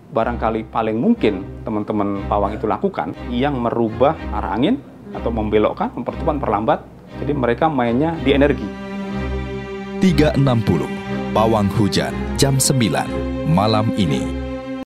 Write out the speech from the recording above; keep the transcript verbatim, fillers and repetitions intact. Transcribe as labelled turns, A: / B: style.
A: barangkali paling mungkin teman-teman pawang itu lakukan, yang merubah arah angin atau membelokkan, mempercepat, memperlambat. Jadi mereka mainnya di energi.
B: tiga enam puluh Pawang Hujan jam sembilan malam ini.